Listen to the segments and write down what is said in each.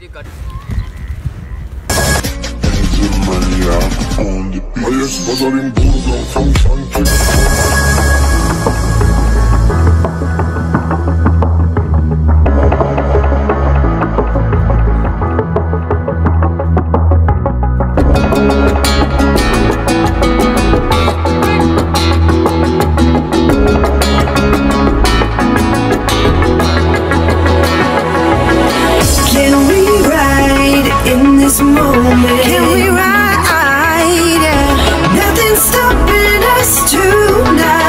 Can we ride? Nothing's stopping us tonight.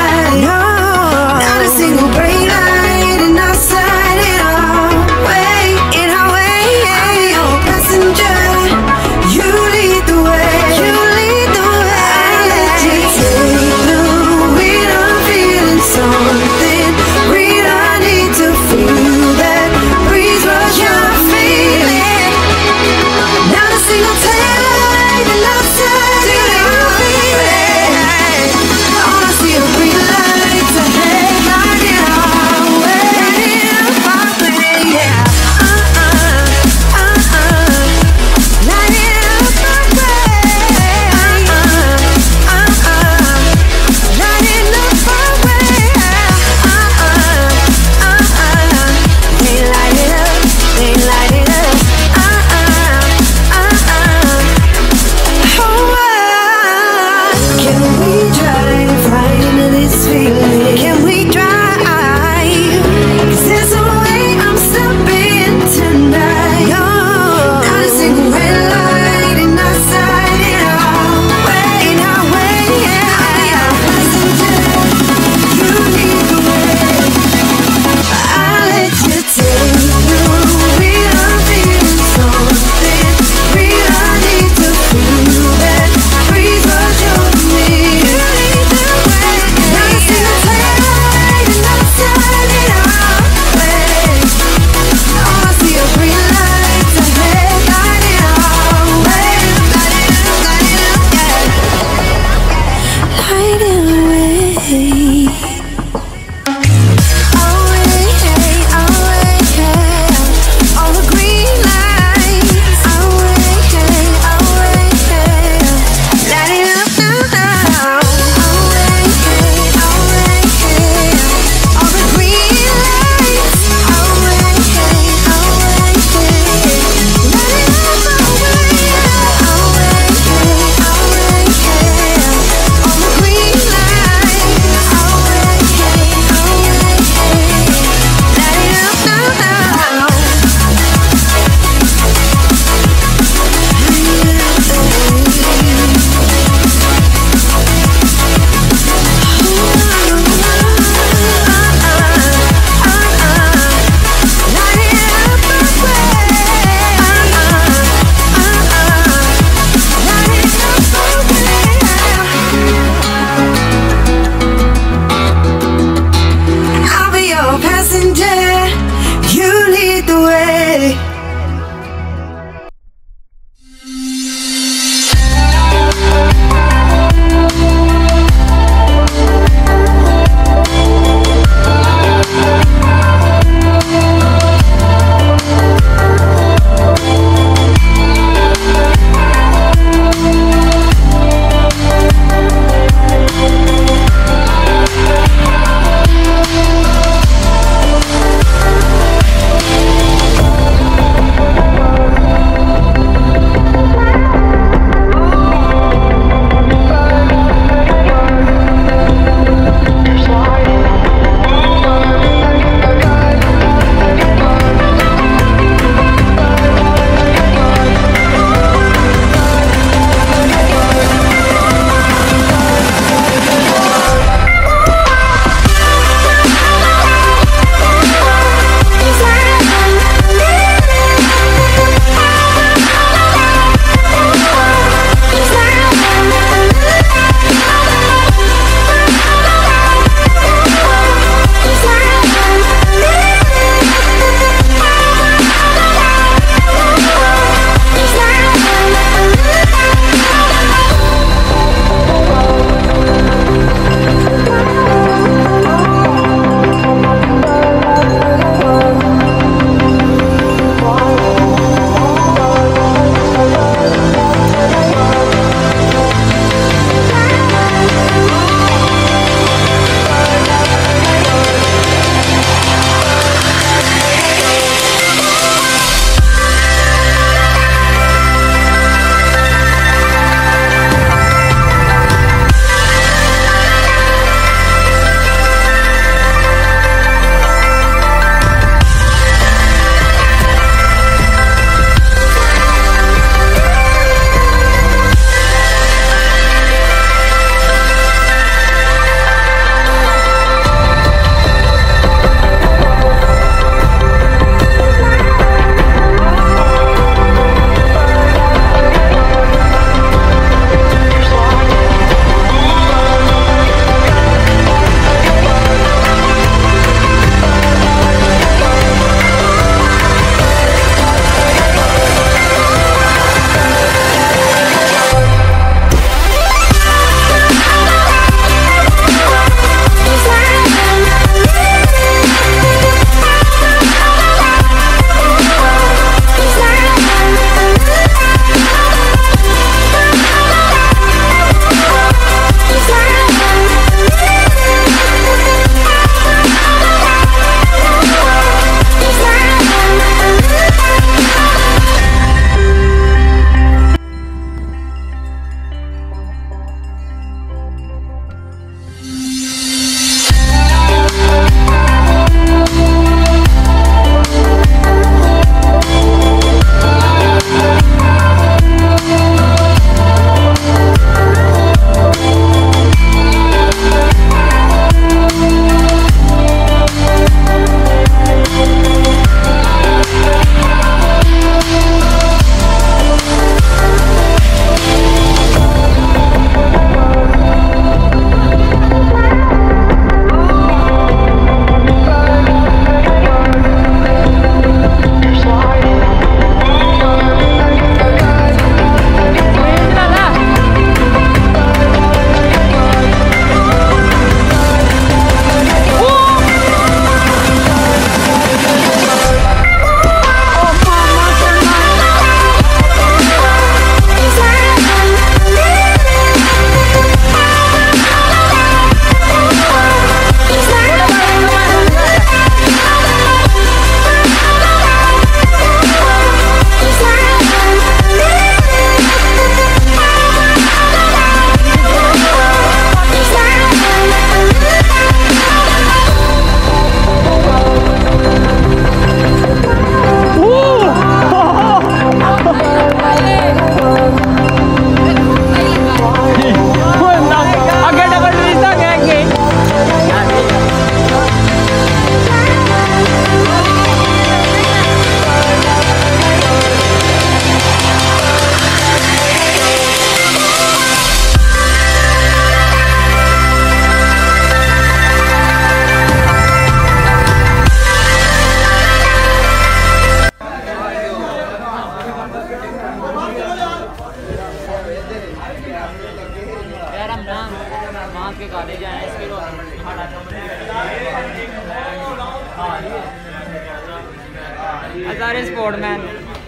सारे sportsman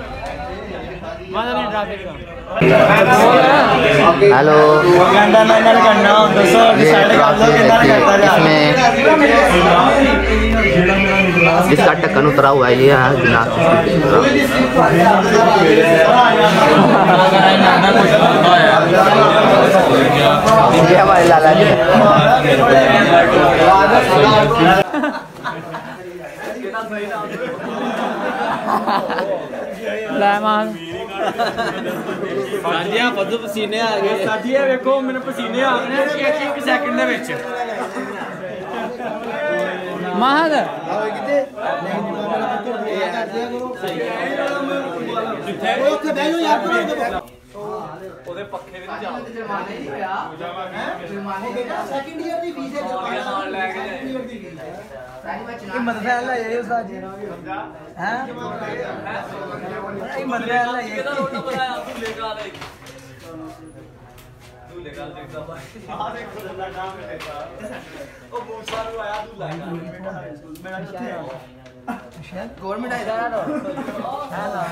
hello इसका ढक्कन उतरा हुआ है। ये हमारे लाला जी पसीने आ गए साथिया देखो मैंने पसीने आ गए एक सेकंड दे विच महद ਉਹਦੇ ਪੱਖੇ ਵੀ ਨਹੀਂ ਚੱਲਦੇ ਜੁਰਮਾਨੇ ਨਹੀਂ ਹੋਇਆ ਜੁਰਮਾਨੇ ਬੇਟਾ ਸੈਕੰਡ ਈਅਰ ਦੀ ਫੀਸ ਹੈ ਨਾਲ ਲੈ ਕੇ ਜਾਏ ਇਹ ਮਦਰਸਾ ਲੈ ਇਹ ਉਸਤਾਦ ਜੀ ਹੈ ਇਹ ਮਦਰਸਾ ਲੈ ਇਹ ਕਿਹਦਾ ਰੋਟਾ ਬਣਾਇਆ ਤੂੰ ਲੈ ਕੇ ਆ ਲੈ ਤੂੰ ਲੈ ਕੇ ਆ ਦੇਖਦਾ ਭਾਈ ਆ ਦੇਖੋ ਜੱਲਾ ਕੰਮ ਕਰਦਾ ਉਹ ਮੂਸਾ ਨੂੰ ਆਇਆ ਤੂੰ ਲੈ ਕੇ ਮੇਰਾ ਕਿੱਥੇ ਆ गवर्नमेंट आया है ना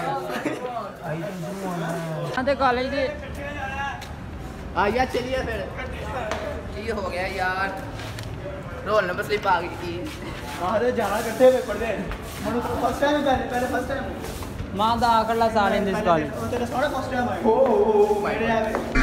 आते कॉलेज दे आइए चलिए फिर ये हो गया यार रोल नंबर स्लिप आ गई थी बाहर जाना इकट्ठे पेपर दे मनु फर्स्ट टाइम पहले फर्स्ट टाइम मां दा आखिरला साल इन दिस कॉलेज तेरा सारा फर्स्ट टाइम है ओ मेरे